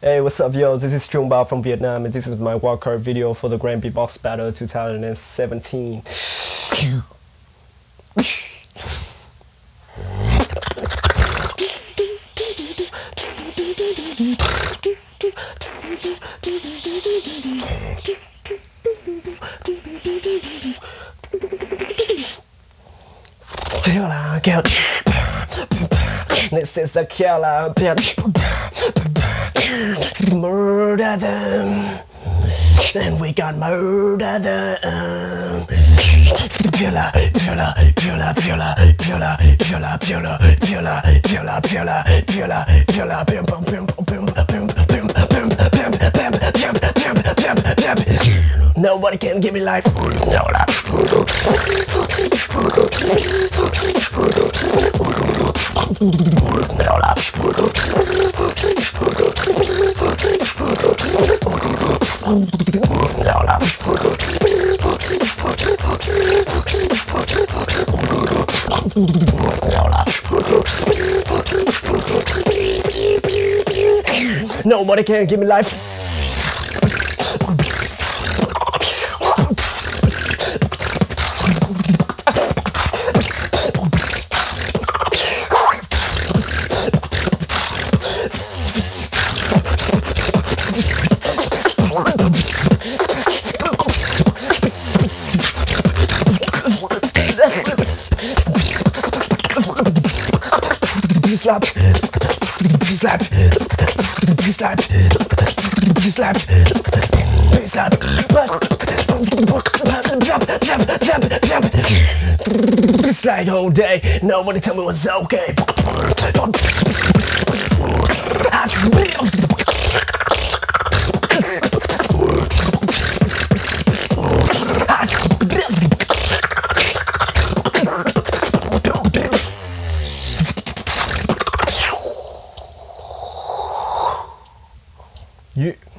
Hey, what's up, yo? This is TRUNG BAO from Vietnam, and this is my wildcard video for the Grand Beatbox Battle 2017. Killa, Killa. This is a killer. Murder them. Then we got murder them. Killa, Killa, Killa, Killa, Killa, Killa, Killa, Killa, Killa, Killa, Killa, Killa, bim bim bim bim bim bim bim bim bim. Nobody can give me life. Nobody can give me life. Slap, slap, slap, slap, slap, slide all day. Nobody tell me what's okay. You